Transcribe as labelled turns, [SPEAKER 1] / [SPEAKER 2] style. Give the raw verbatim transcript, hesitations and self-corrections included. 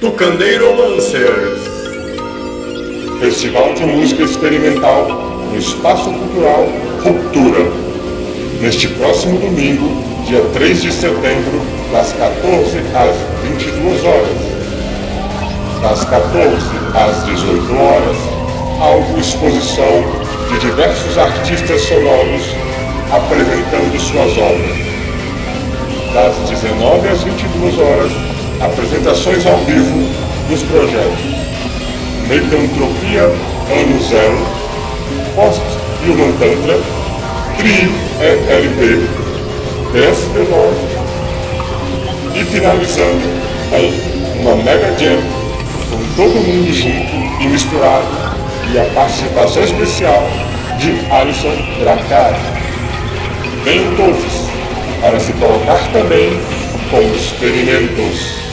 [SPEAKER 1] Tucandeiromancers, Festival de Música Experimental no Espaço Cultural Ruptura, neste próximo domingo, dia três de setembro, das quatorze às vinte e duas horas. Das quatorze às dezoito horas, algo exposição de diversos artistas sonoros apresentando suas obras. Das dezenove às vinte e duas horas, apresentações ao vivo dos projetos Mecantropia Ano Zero, Post-Human Tantra, Trio E L P, P S D nove e finalizando em uma mega jam com todo mundo junto e misturado e a participação especial de Alisson Dracari. Venham todos para se colocar também com experimentos.